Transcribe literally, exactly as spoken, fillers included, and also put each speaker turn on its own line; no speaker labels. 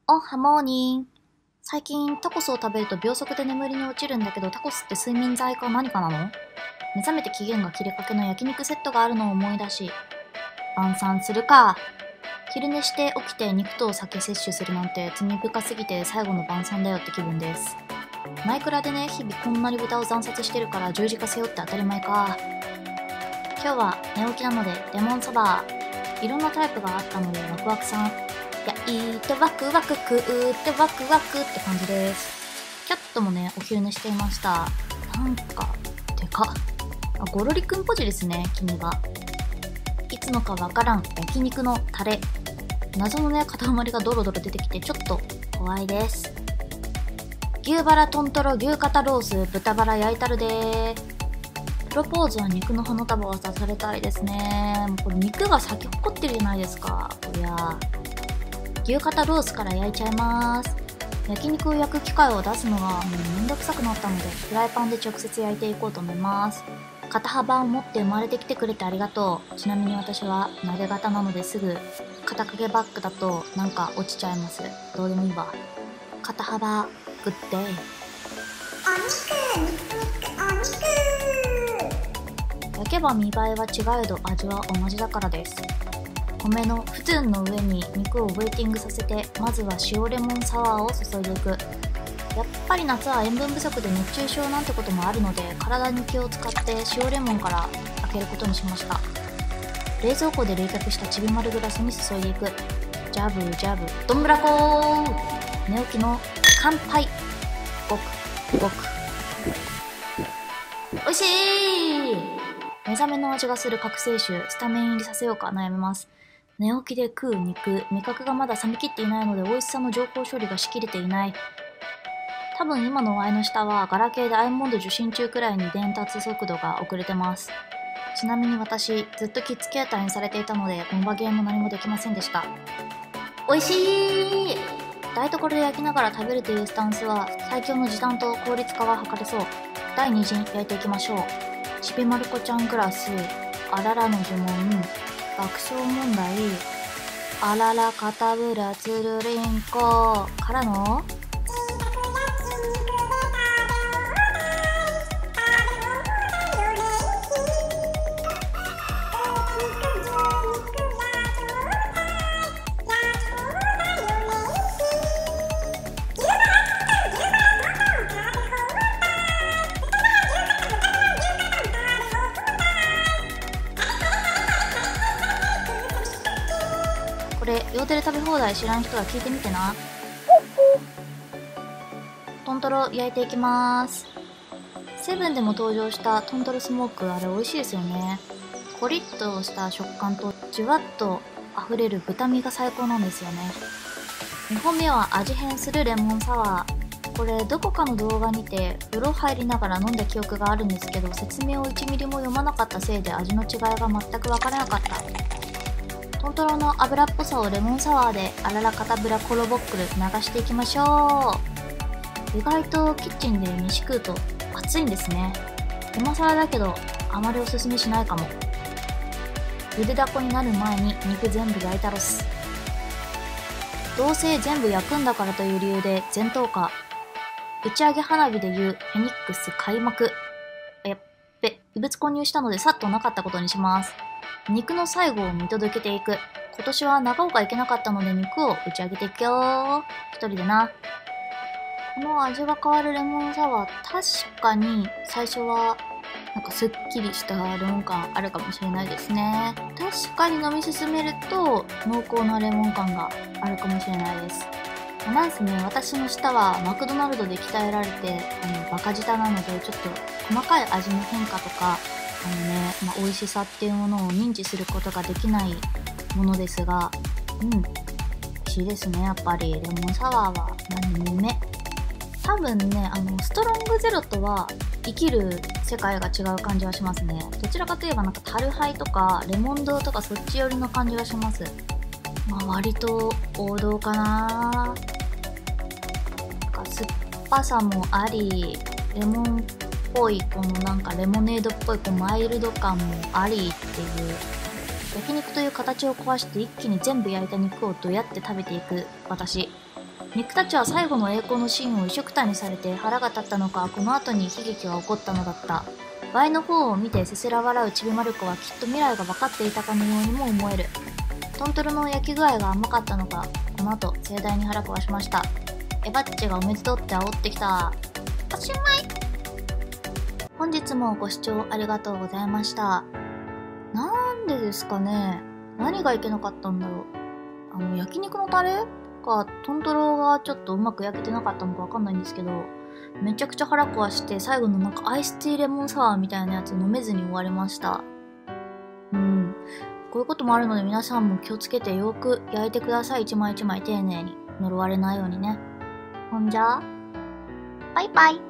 おはモーニング。最近タコスを食べると秒速で眠りに落ちるんだけど、タコスって睡眠剤か何かなの？目覚めて期限が切れかけの焼肉セットがあるのを思い出し、晩餐するか。昼寝して起きて肉とお酒摂取するなんて罪深すぎて最後の晩餐だよって気分です。マイクラでね、日々こんなに豚を惨殺してるから十字架背負って当たり前か。今日は寝起きなのでレモンサワー。いろんなタイプがあったのでワクワクさん。焼いてワクワク食うってワクワクって感じです。キャットもね、お昼寝していました。なんか、でかっ。あ、ゴロリくんポジですね、君は。いつのかわからん焼肉のタレ。謎のね、塊がドロドロ出てきてちょっと怖いです。牛バラトントロ牛肩ロース豚バラ焼いたるでー。プロポーズは肉の花束を渡されたいですね。もうこれ肉が咲き誇ってるじゃないですか。こりゃ牛肩ロースから焼いちゃいます。焼肉を焼く機械を出すのがもうめんどくさくなったので、フライパンで直接焼いていこうと思います。肩幅を持って生まれてきてくれてありがとう。ちなみに私は投げ型なのですぐ肩掛けバッグだとなんか落ちちゃいます。どうでもいいわ。肩幅グッデイ。
お肉肉肉お肉。
焼けば見栄えは違えど味は同じだからです。米の普通の上に肉をウェイティングさせて、まずは塩レモンサワーを注いでいく。やっぱり夏は塩分不足で熱中症なんてこともあるので、体に気を使って塩レモンから開けることにしました。冷蔵庫で冷却したちびまるグラスに注いでいく。ジャブジャブどんぶらこー。寝起きの乾杯。ごくごくおいしい。目覚めの味がする覚醒臭、スタメン入りさせようか悩みます。寝起きで食う肉、味覚がまだ冷めきっていないので美味しさの情報処理がしきれていない。多分今のワイの下はガラケーでアイモンド受信中くらいに伝達速度が遅れてます。ちなみに私、ずっとキッズ携帯にされていたのでモバゲーも何もできませんでした。美味しい。台所で焼きながら食べるというスタンスは最強の時短と効率化が図れそう。だいに陣焼いていきましょう。ちびまる子ちゃんクラス、あららの呪文、爆笑問題、あらら肩ぶらつるりんこからのこれ両手で食べ放題知らん人は聞いてみてな。トントロ焼いていきます。セブンでも登場したトントロスモーク、あれ美味しいですよね。コリッとした食感とじゅわっと溢れる豚身が最高なんですよね。にほんめは味変するレモンサワー。これどこかの動画にて風呂入りながら飲んだ記憶があるんですけど、説明をいちミリも読まなかったせいで味の違いが全く分からなかった。トントロの油っぽさをレモンサワーであらら肩ぶらコロボックル流していきましょう。意外とキッチンで飯食うと暑いんですね。今更だけどあまりおすすめしないかも。ゆでだこになる前に肉全部焼いたろす。どうせ全部焼くんだからという理由で全投下。打ち上げ花火でいうフェニックス開幕。やっべ、異物混入したのでさっとなかったことにします。肉の最後を見届けていく。今年は長岡行けなかったので肉を打ち上げていくよ。一人でな。この味が変わるレモンサワー、確かに最初はなんかすっきりしたレモン感あるかもしれないですね。確かに飲み進めると濃厚なレモン感があるかもしれないです。なんせね、私の舌はマクドナルドで鍛えられてあのバカ舌なので、ちょっと細かい味の変化とかあのね、まあ、美味しさっていうものを認知することができないものですが、うん、美味しいですね。やっぱりレモンサワーは何人目。多分ね、あのストロングゼロとは生きる世界が違う感じはしますね。どちらかといえばなんかタルハイとかレモンドとかそっち寄りの感じがします。まあ割と王道かな。なんか酸っぱさもあり、レモンっぽいこのなんかレモネードっぽいこうマイルド感もありっていう、焼肉という形を壊して一気に全部焼いた肉をどうやって食べていく私。 肉たちは最後の栄光のシーンを一緒くたにされて腹が立ったのか、この後に悲劇が起こったのだった。倍の方を見てせせら笑うちびまる子はきっと未来が分かっていたかのようにも思える。トントロの焼き具合が甘かったのか、この後盛大に腹壊しました。エバッチがおめでとうって煽ってきた。おしまい。本日もご視聴ありがとうございました。なんでですかね。何がいけなかったんだろう。あの焼肉のタレかトントロがちょっとうまく焼けてなかったのかわかんないんですけど、めちゃくちゃ腹壊して最後のなんかアイスティーレモンサワーみたいなやつ飲めずに終わりました。うん。こういうこともあるので皆さんも気をつけてよく焼いてください。一枚一枚丁寧に。呪われないようにね。ほんじゃ、バイバイ。